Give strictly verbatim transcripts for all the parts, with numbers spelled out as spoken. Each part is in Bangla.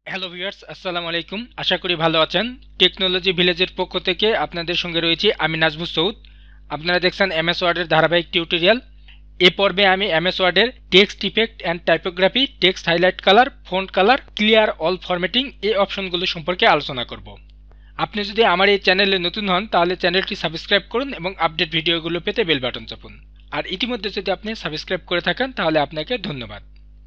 হ্যালো ভিউয়ার্স, আসসালামু আলাইকুম। আশা করি ভালো আছেন। টেকনোলজি ভিলেজের পক্ষ থেকে আপনাদের সঙ্গে রয়েছি আমি নাজমুস সৌদ। আপনারা দেখছেন এমএস ওয়ার্ডের ধারাবাহিক টিউটোরিয়াল। এ পর্বে আমি এমএস ওয়ার্ডের text effect and typography, text highlight colour, font colour, clear all formatting এই অপশনগুলো সম্পর্কে আলোচনা করব। আপনি যদি আমার এই চ্যানেলে নতুন হন তাহলে চ্যানেলটি সাবস্ক্রাইব করুন এবং আপডেট ভিডিওগুলো পেতে বেল বাটন চাপুন। আর ইতিমধ্যে যদি আপনি সাবস্ক্রাইব করে থাকেন তাহলে আপনাকে ধন্যবাদ।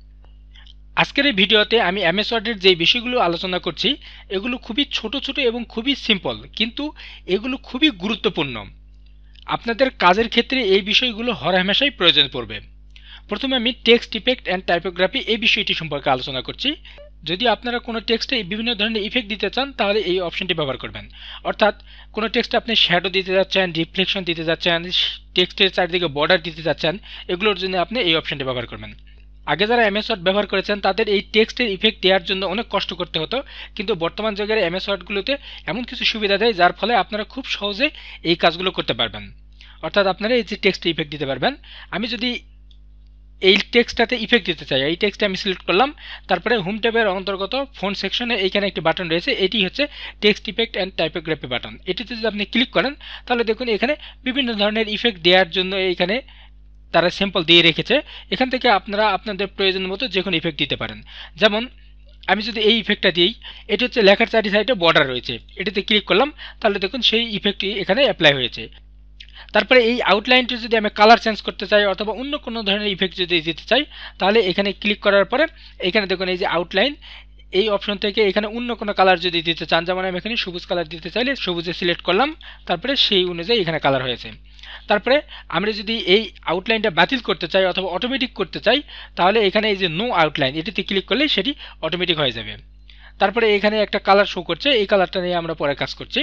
আজকের এই ভিডিওতে আমি এমএস ওয়ার্ডের যে বিষয়গুলো আলোচনা করছি এগুলো খুবই ছোট ছোট এবং খুবই সিম্পল, কিন্তু এগুলো খুবই গুরুত্বপূর্ণ। আপনাদের কাজের ক্ষেত্রে এই বিষয়গুলো হরহামেশাই প্রয়োজন পড়বে। প্রথমে আমি টেক্সট ইফেক্ট অ্যান্ড টাইপোগ্রাফি এই বিষয়টি সম্পর্কে আলোচনা করছি। যদি আপনারা কোনো টেক্সটে বিভিন্ন ধরনের ইফেক্ট দিতে চান তাহলে এই অপশনটি ব্যবহার করবেন। অর্থাৎ কোনো টেক্সটে আপনি শ্যাডো দিতে যাচ্ছেন, রিফ্লেকশন দিতে যাচ্ছেন, টেক্সটের চারিদিকে বর্ডার দিতে যাচ্ছেন, এগুলোর জন্য আপনি এই অপশনটি ব্যবহার করবেন। আগে যারা এমএস ওয়ার্ড ব্যবহার করেছেন তাদের এই টেক্সটের ইফেক্ট দেওয়ার জন্য অনেক কষ্ট করতে হতো, কিন্তু বর্তমান যুগের এমএস ওয়ার্ডগুলোতে এমন কিছু সুবিধা দেয় যার ফলে আপনারা খুব সহজে এই কাজগুলো করতে পারবেন। অর্থাৎ আপনারা এই যে টেক্সটে ইফেক্ট দিতে পারবেন। আমি যদি এই টেক্সটটাতে ইফেক্ট দিতে চাই, এই টেক্সটে আমি সিলেক্ট করলাম, তারপরে হোম ট্যাবের অন্তর্গত ফন্ট সেকশনে এইখানে একটি বাটন রয়েছে, এটি হচ্ছে text effect and typography button. এটিতে যদি আপনি ক্লিক করেন তাহলে দেখুন এখানে বিভিন্ন ধরনের ইফেক্ট দেওয়ার জন্য এইখানে তারা স্যাম্পল দিয়ে রেখেছে। এখান থেকে আপনারা আপনাদের প্রয়োজন মতো যে কোনো ইফেক্ট দিতে পারেন। যেমন আমি যদি এই ইফেক্টটা দিই, এটি হচ্ছে লেখার চারি সাইডে বর্ডার রয়েছে, এটিতে ক্লিক করলাম তাহলে দেখুন সেই ইফেক্টটি এখানে অ্যাপ্লাই হয়েছে। তারপরে এই আউটলাইনটি যদি আমি কালার চেঞ্জ করতে চাই অথবা অন্য কোনো ধরনের ইফেক্ট যদি দিতে চাই তাহলে এখানে ক্লিক করার পরে এখানে দেখুন এই যে আউটলাইন, এই অপশন থেকে এখানে অন্য কোনো কালার যদি দিতে চান, যেমন আমি এখানে সবুজ কালার দিতে চাইলে সবুজে সিলেক্ট করলাম, তারপরে সেই অনুযায়ী এখানে কালার হয়েছে। তারপরে আমরা যদি এই আউটলাইনটা বাতিল করতে চাই অথবা অটোমেটিক করতে চাই তাহলে এখানে এই যে নো আউটলাইন এটিতে ক্লিক করলে সেটি অটোমেটিক হয়ে যাবে। তারপরে এখানে একটা কালার শো করছে, এই কালারটা নিয়ে আমরা পরে কাজ করছি।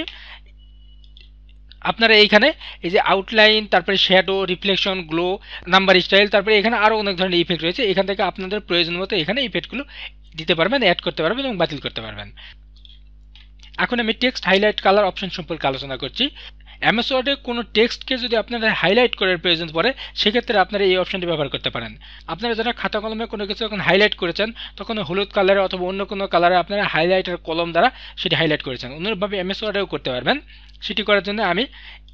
আপনারা এইখানে এই যে আউটলাইন, তারপরে shadow, reflection, glow, number style, তারপরে এখানে আরও অনেক ধরনের ইফেক্ট রয়েছে। এখান থেকে আপনাদের প্রয়োজন মতো এখানে ইফেক্টগুলো দিতে পারবেন, অ্যাড করতে পারবেন এবং বাতিল করতে পারবেন। এখন আমি টেক্সট হাইলাইট কালার অপশন সম্পর্কে আলোচনা করছি। এমএস ওয়ার্ডে কোনো টেক্সটকে যদি আপনারা হাইলাইট করার প্রয়োজন পড়ে সেক্ষেত্রে আপনারা এই অপশনটি ব্যবহার করতে পারেন। আপনারা যারা খাতা কলমে কোনো কিছু যখন হাইলাইট করেছেন তখন হলুদ কালারে অথবা অন্য কোনো কালারে আপনারা হাইলাইটার কলম দ্বারা সেটি হাইলাইট করেছেন, অন্যভাবে এমএস ওয়ার্ডেও করতে পারবেন। সেটি করার জন্য আমি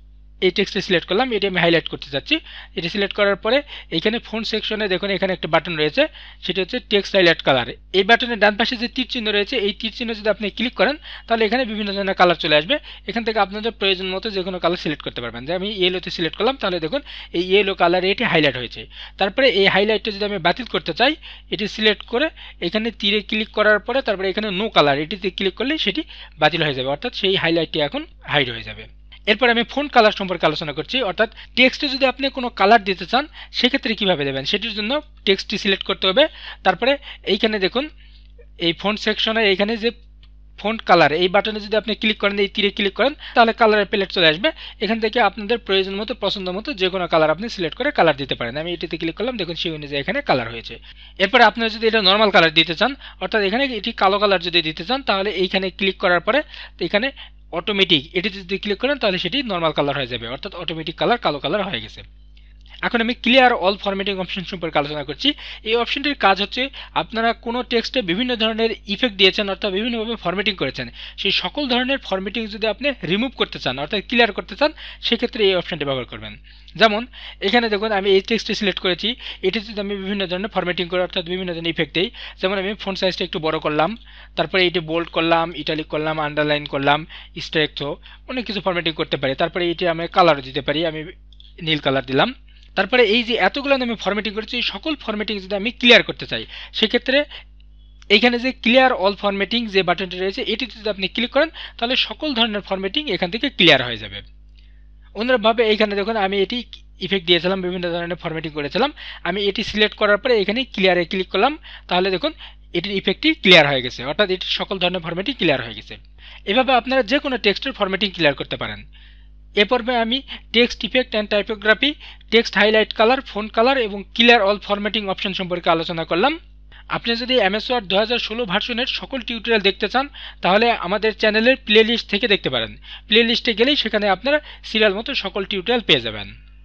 এই টেক্সটে সিলেক্ট করলাম, এটি আমি হাইলাইট করতে যাচ্ছি। এটি সিলেক্ট করার পরে এইখানে ফন্ট সেকশনে দেখুন এখানে একটা বাটন রয়েছে, সেটি হচ্ছে টেক্সট হাইলাইট কালার। এই বাটনের ডান পাশে যে তীর চিহ্ন রয়েছে এই তীর চিহ্ন যদি আপনি ক্লিক করেন তাহলে এখানে বিভিন্ন ধরনের কালার চলে আসবে। এখান থেকে আপনাদের প্রয়োজন মতো যে কোনো কালার সিলেক্ট করতে পারবেন। যে আমি ইয়েলোতে সিলেক্ট করলাম তাহলে দেখুন এই ইয়েলো কালারে এটি হাইলাইট হয়েছে। তারপরে এই হাইলাইটটা যদি আমি বাতিল করতে চাই এটি সিলেক্ট করে এখানে তীরে ক্লিক করার পরে তারপরে এখানে নো কালার এটিতে ক্লিক করলে সেটি বাতিল হয়ে যাবে, অর্থাৎ সেই হাইলাইটটি এখন হাইড হয়ে যাবে। এরপর আমি ফন্ট কালার সম্পর্কে আলোচনা করছি। অর্থাৎ টেক্সটে যদি আপনি কোনো কালার দিতে চান সেক্ষেত্রে কীভাবে দেবেন সেটির জন্য টেক্সটটি সিলেক্ট করতে হবে। তারপরে এইখানে দেখুন এই ফন্ট সেকশনে এইখানে যে ফন্ট কালার এই বাটনে যদি আপনি ক্লিক করেন, এই তীরে ক্লিক করেন তাহলে কালারের প্যালেট চলে আসবে। এখান থেকে আপনাদের প্রয়োজন মতো পছন্দ মতো যে কোনো কালার আপনি সিলেক্ট করে কালার দিতে পারেন। আমি এটিতে ক্লিক করলাম, দেখুন সেই অনুযায়ী এখানে কালার হয়েছে। এরপরে আপনারা যদি এটা নর্মাল কালার দিতে চান অর্থাৎ এখানে এটি কালো কালার যদি দিতে চান তাহলে এইখানে ক্লিক করার পরে এখানে অটোমেটিক এটিতে যদি ক্লিক করেন তাহলে সেটি নর্মাল কালার হয়ে যাবে, অর্থাৎ অটোমেটিক কালার কালো কালার হয়ে গেছে। এখন আমি ক্লিয়ার অল ফরম্যাটিং অপশন সম্পর্কে আলোচনা করছি। এই অপশনটির কাজ হচ্ছে আপনারা কোনো টেক্সটে বিভিন্ন ধরনের ইফেক্ট দিয়েছেন অর্থাৎ বিভিন্নভাবে ফরম্যাটিং করেছেন, সেই সকল ধরনের ফরম্যাটিং যদি আপনি রিমুভ করতে চান অর্থাৎ ক্লিয়ার করতে চান সেক্ষেত্রে এই অপশনটি ব্যবহার করবেন। যেমন এখানে দেখুন আমি এই টেক্সটে সিলেক্ট করেছি, এটি যদি আমি বিভিন্ন ধরনের ফরম্যাটিং করি অর্থাৎ বিভিন্ন ধরনের ইফেক্ট দিই, যেমন আমি ফন্ট সাইজটা একটু বড় করলাম, তারপরে এটি বোল্ড করলাম, ইটালিক করলাম, আন্ডারলাইন করলাম, স্ট্রাইক থ্রো, অনেক কিছু ফরম্যাটিং করতে পারি। তারপরে এটি আমি কালারও দিতে পারি, আমি নীল কালার দিলাম। তারপরে এই যে এতগুলো আমি ফরম্যাটিং করেছি সকল ফরম্যাটিং যদি আমি ক্লিয়ার করতে চাই সেক্ষেত্রে এইখানে যে ক্লিয়ার অল ফরম্যাটিং যে বাটনটি রয়েছে এটিতে যদি আপনি ক্লিক করেন তাহলে সকল ধরনের ফরম্যাটিং এখান থেকে ক্লিয়ার হয়ে যাবে। অন্যভাবে এইখানে দেখুন আমি এটি ইফেক্ট দিয়েছিলাম, বিভিন্ন ধরনের ফরম্যাটিং করেছিলাম, আমি এটি সিলেক্ট করার পরে এখানে ক্লিয়ারে ক্লিক করলাম তাহলে দেখুন এটির ইফেক্টটি ক্লিয়ার হয়ে গেছে, অর্থাৎ এটির সকল ধরনের ফরম্যাটিং ক্লিয়ার হয়ে গেছে। এভাবে আপনারা যে কোনো টেক্সটের ফরম্যাটিং ক্লিয়ার করতে পারেন। এ পর্বে আমি text effect and typography, text highlight colour, font colour এবং ক্লিয়ার অল ফরম্যাটিং অপশন সম্পর্কে আলোচনা করলাম। আপনি যদি এমএস ওয়ার্ড দু হাজার ষোলো ভার্সনের সকল টিউটোরিয়াল দেখতে চান তাহলে আমাদের চ্যানেলের প্লে লিস্ট থেকে দেখতে পারেন। প্লে লিস্টে গেলেই সেখানে আপনারা সিরিয়াল মতো সকল টিউটোরিয়াল পেয়ে যাবেন।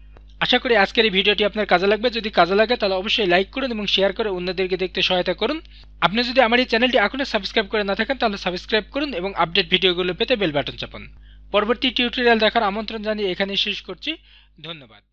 আশা করি আজকের এই ভিডিওটি আপনার কাজে লাগবে। যদি কাজে লাগে তাহলে অবশ্যই লাইক করুন এবং শেয়ার করে অন্যদেরকে দেখতে সহায়তা করুন। আপনি যদি আমার এই চ্যানেলটি এখনও সাবস্ক্রাইব করে না থাকেন তাহলে সাবস্ক্রাইব করুন এবং আপডেট ভিডিওগুলো পেতে বেল বাটন চাপুন। পরবর্তী টিউটোরিয়াল দেখার আমন্ত্রণ জানিয়ে এখানেই শেষ করছি। ধন্যবাদ।